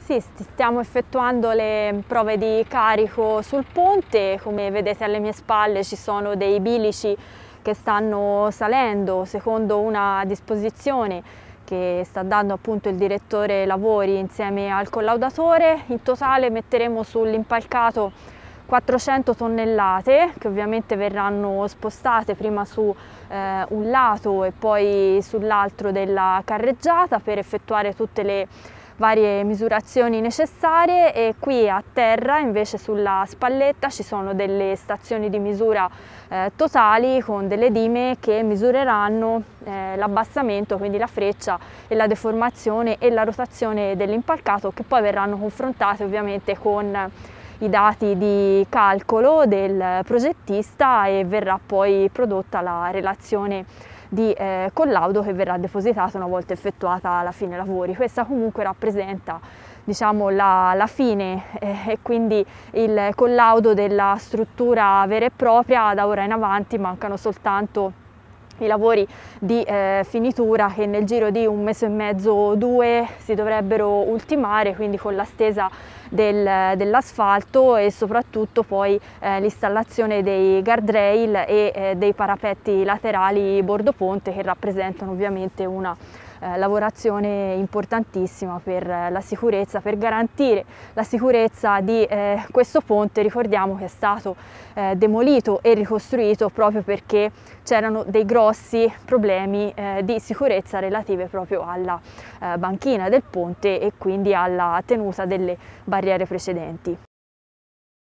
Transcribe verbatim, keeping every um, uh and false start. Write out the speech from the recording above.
Sì, sti- stiamo effettuando le prove di carico sul ponte. Come vedete alle mie spalle ci sono dei bilici che stanno salendo secondo una disposizione che sta dando appunto il direttore lavori insieme al collaudatore. In totale metteremo sull'impalcato quattrocento tonnellate che ovviamente verranno spostate prima su eh, un lato e poi sull'altro della carreggiata per effettuare tutte le varie misurazioni necessarie, e qui a terra invece sulla spalletta ci sono delle stazioni di misura eh, totali con delle dime che misureranno eh, l'abbassamento, quindi la freccia e la deformazione e la rotazione dell'impalcato, che poi verranno confrontate ovviamente con i dati di calcolo del progettista e verrà poi prodotta la relazione di eh, collaudo che verrà depositata una volta effettuata la fine lavori. Questa comunque rappresenta, diciamo, la, la fine eh, e quindi il collaudo della struttura vera e propria. Da ora in avanti mancano soltanto i lavori di eh, finitura che nel giro di un mese e mezzo o due si dovrebbero ultimare, quindi con la stesa del, dell'asfalto e soprattutto poi eh, l'installazione dei guardrail e eh, dei parapetti laterali bordo ponte, che rappresentano ovviamente una Eh, lavorazione importantissima per eh, la sicurezza, per garantire la sicurezza di eh, questo ponte. Ricordiamo che è stato eh, demolito e ricostruito proprio perché c'erano dei grossi problemi eh, di sicurezza relative proprio alla eh, banchina del ponte e quindi alla tenuta delle barriere precedenti.